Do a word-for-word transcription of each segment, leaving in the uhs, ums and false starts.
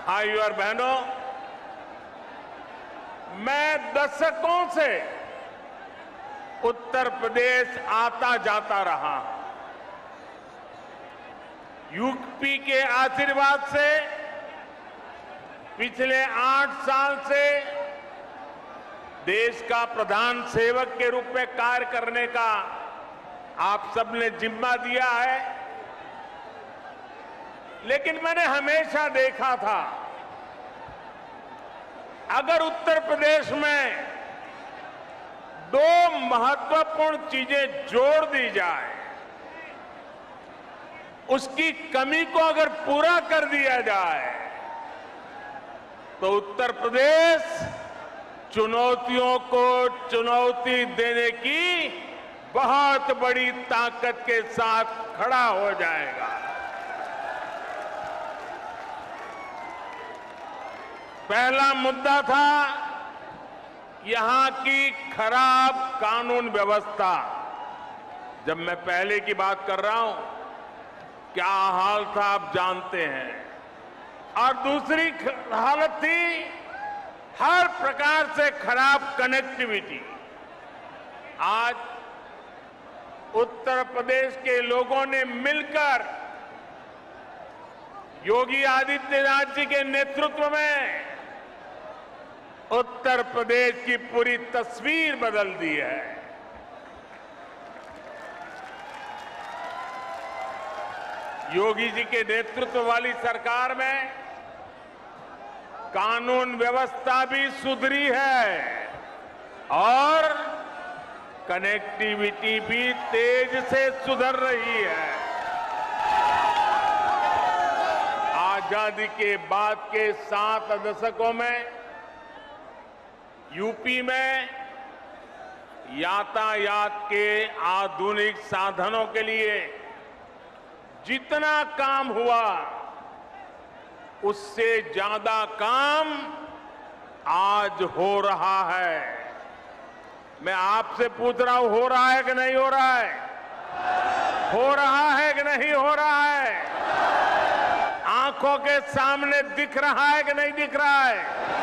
भाइयों और बहनों, मैं दशकों से उत्तर प्रदेश आता जाता रहा। यूपी के आशीर्वाद से पिछले आठ साल से देश का प्रधान सेवक के रूप में कार्य करने का आप सबने जिम्मा दिया है। लेकिन मैंने हमेशा देखा था, अगर उत्तर प्रदेश में दो महत्वपूर्ण चीजें जोड़ दी जाए, उसकी कमी को अगर पूरा कर दिया जाए, तो उत्तर प्रदेश चुनौतियों को चुनौती देने की बहुत बड़ी ताकत के साथ खड़ा हो जाएगा। पहला मुद्दा था यहां की खराब कानून व्यवस्था। जब मैं पहले की बात कर रहा हूं, क्या हाल था आप जानते हैं। और दूसरी हालत थी हर प्रकार से खराब कनेक्टिविटी। आज उत्तर प्रदेश के लोगों ने मिलकर योगी आदित्यनाथ जी के नेतृत्व में उत्तर प्रदेश की पूरी तस्वीर बदल दी है। योगी जी के नेतृत्व वाली सरकार में कानून व्यवस्था भी सुधरी है और कनेक्टिविटी भी तेज से सुधर रही है। आजादी के बाद के सात दशकों में यूपी में यातायात के आधुनिक साधनों के लिए जितना काम हुआ, उससे ज्यादा काम आज हो रहा है। मैं आपसे पूछ रहा हूं, हो रहा है कि नहीं हो रहा है? हो रहा है कि नहीं हो रहा है? आंखों के सामने दिख रहा है कि नहीं दिख रहा है?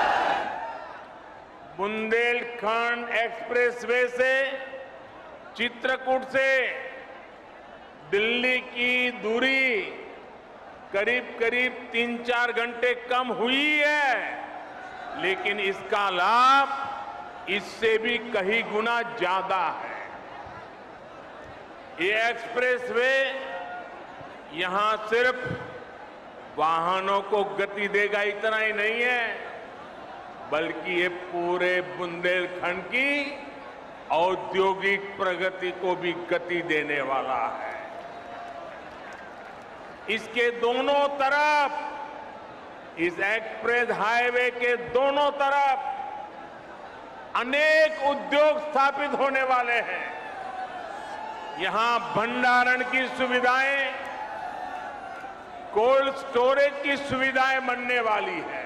बुंदेलखंड एक्सप्रेसवे से चित्रकूट से दिल्ली की दूरी करीब करीब तीन चार घंटे कम हुई है, लेकिन इसका लाभ इससे भी कई गुना ज्यादा है। ये एक्सप्रेसवे यहां सिर्फ वाहनों को गति देगा इतना ही नहीं है, बल्कि ये पूरे बुंदेलखंड की औद्योगिक प्रगति को भी गति देने वाला है। इसके दोनों तरफ, इस एक्सप्रेस हाईवे के दोनों तरफ अनेक उद्योग स्थापित होने वाले हैं। यहां भंडारण की सुविधाएं, कोल्ड स्टोरेज की सुविधाएं बनने वाली है।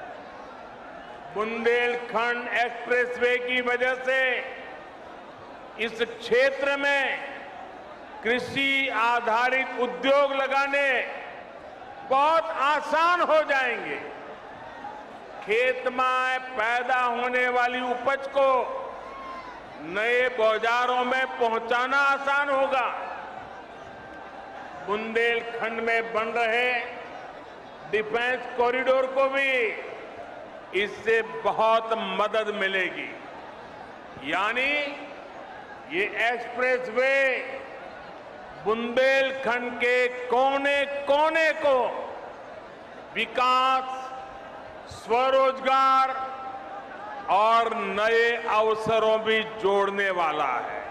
बुंदेलखंड एक्सप्रेसवे की वजह से इस क्षेत्र में कृषि आधारित उद्योग लगाने बहुत आसान हो जाएंगे। खेत में पैदा होने वाली उपज को नए बाजारों में पहुंचाना आसान होगा। बुंदेलखंड में बन रहे डिफेंस कॉरिडोर को भी इससे बहुत मदद मिलेगी। यानी ये एक्सप्रेसवे बुंदेलखंड के कोने कोने को विकास, स्वरोजगार और नए अवसरों भी जोड़ने वाला है।